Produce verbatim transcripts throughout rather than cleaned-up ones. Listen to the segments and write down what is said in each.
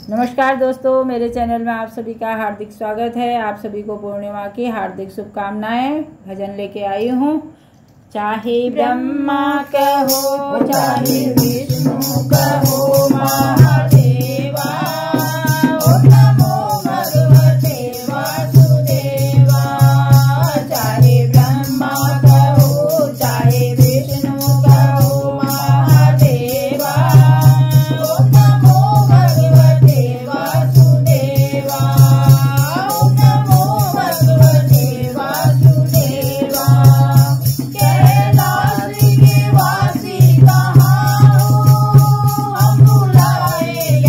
नमस्कार दोस्तों, मेरे चैनल में आप सभी का हार्दिक स्वागत है। आप सभी को पूर्णिमा की हार्दिक शुभकामनाएं। भजन लेके आई हूँ। चाहे ब्रह्मा कहो, चाहे विष्णु कहो, महादेवा ओ नमो भगवते वासुदेवा। चाहे ब्रह्मा कहो, चाहे विष्णु कहो, महादेवा ओ नमो भगवते वासुदेवा। ओ नमो भगवते वासुदेवा। कैलाश के वासी कहाँ हो, हम बुलाए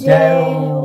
जय हो।